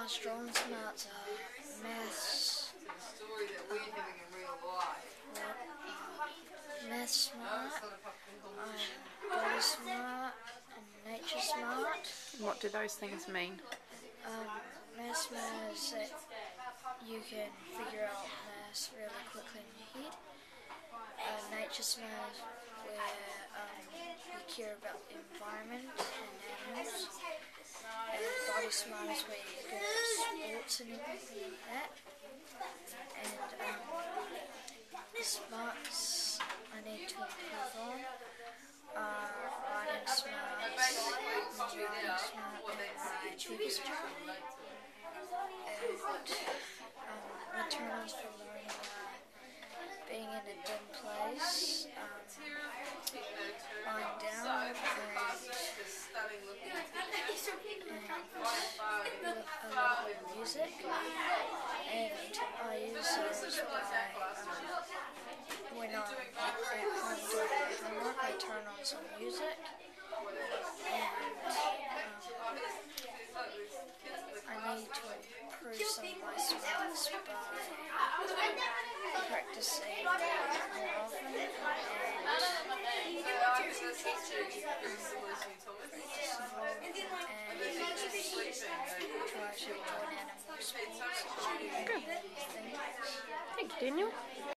Strong and Smarts are maths. Math smart, body smart, and nature smart. What do those things mean? Math smart is that you can figure out maths really quickly in your head. Nature smart is where you care about the environment and animals. And body smart is where you're good at sports and everything like that. And the smarts I need to improve on are writing smarts, and achieving smart. And internals for learning being in a dim place, lying down, and a lot of music. And I use those when I'm at home doing homework. I turn on some music, and I need to improve some of my smarts by practicing more often and try to join animal sports. Good. Thank you, Daniel.